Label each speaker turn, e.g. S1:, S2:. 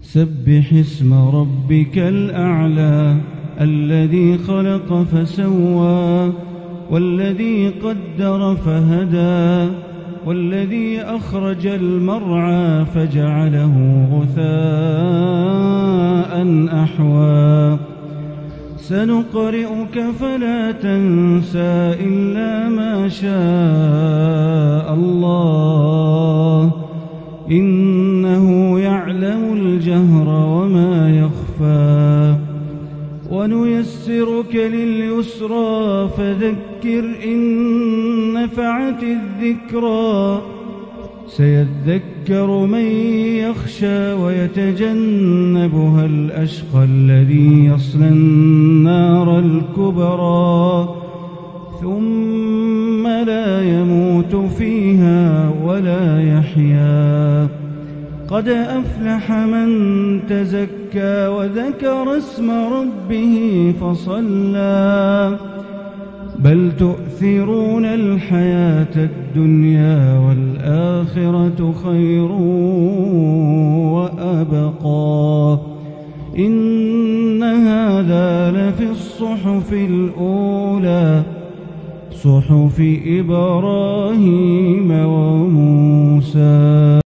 S1: سبح اسم ربك الأعلى الذي خلق فسوى والذي قدر فهدى والذي أخرج المرعى فجعله غثاء أحوى سنقرئك فلا تنسى إلا ما شاء الله إنه يعلم الجهر وما يخفى ونيسرك لليسرى فذكر إن نفعت الذكرى سيذكر من يخشى ويتجنبها الأشقى الذي يصلى النار الكبرى ثم لا يموت فيها ولا يحيا قد أفلح من تزكى وذكر اسم ربه فصلى بل تؤثرون الحياة الدنيا والآخرة خير وأبقى إن هذا لفي الصحف الأولى صحف إبراهيم وموسى.